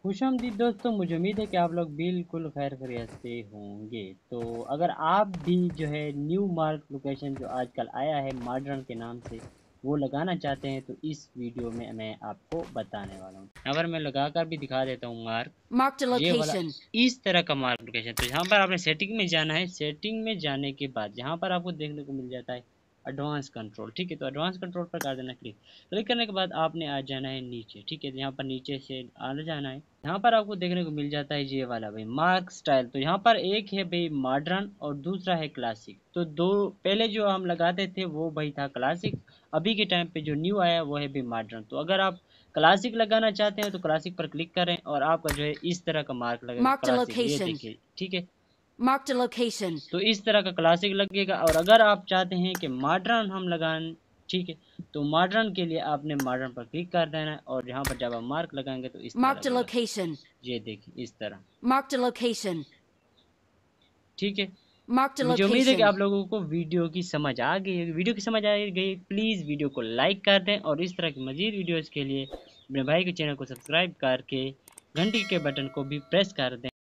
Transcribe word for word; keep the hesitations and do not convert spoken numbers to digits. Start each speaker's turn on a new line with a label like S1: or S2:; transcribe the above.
S1: खुशामदीद दोस्तों, मुझे उम्मीद है कि आप लोग बिल्कुल खैर खैरियत से होंगे। तो अगर आप भी जो है न्यू मार्क लोकेशन जो आजकल आया है मॉडर्न के नाम से, वो लगाना चाहते हैं तो इस वीडियो में मैं आपको बताने वाला हूँ। अगर मैं लगा कर भी दिखा देता हूँ मार्क,
S2: Marked a
S1: ये वाला
S2: location.
S1: इस तरह का मार्क लोकेशन। तो यहाँ पर आपने सेटिंग में जाना है। सेटिंग में जाने के बाद यहाँ पर आपको देखने को मिल जाता है एडवांस कंट्रोल। ठीक है, तो एडवांस कंट्रोल पर कर देना क्लिक। क्लिक करने के बाद आपने आ जाना है नीचे। ठीक है, तो यहाँ पर नीचे से आ जाना है। यहाँ पर आपको देखने को मिल जाता है ये वाला भाई मार्क स्टाइल। तो यहाँ पर एक है भाई मॉडर्न और दूसरा है क्लासिक। तो दो पहले जो हम लगाते थे वो भाई था क्लासिक। अभी के टाइम पे जो न्यू आया वो है भाई मॉडर्न। तो अगर आप क्लासिक लगाना चाहते हैं तो क्लासिक पर क्लिक करें और आपका जो है इस तरह का मार्क लगेगा
S2: Marked a
S1: क्लासिक। ये
S2: location.
S1: देखिए, ठीक है,
S2: Marked a location.
S1: तो इस तरह का क्लासिक लगेगा। और अगर आप चाहते हैं कि मॉडर्न हम लगाएं, ठीक है, तो मॉडर्न के लिए आपने मॉडर्न पर क्लिक कर देना है और यहाँ पर जब आप मार्क लगाएंगे तो इस तरह
S2: Marked a
S1: लगेगा।
S2: location.
S1: ये देखिए इस तरह।
S2: Marked a location.
S1: ठीक है,
S2: Marked a
S1: मुझे उम्मीद है कि
S2: location.
S1: आप लोगों को वीडियो की समझ आ गई है। वीडियो की समझ आ गई, प्लीज़ वीडियो को लाइक कर दें और इस तरह की मज़ीद वीडियोज़ के लिए अपने भाई के चैनल को सब्सक्राइब करके घंटी के बटन को भी प्रेस कर दें।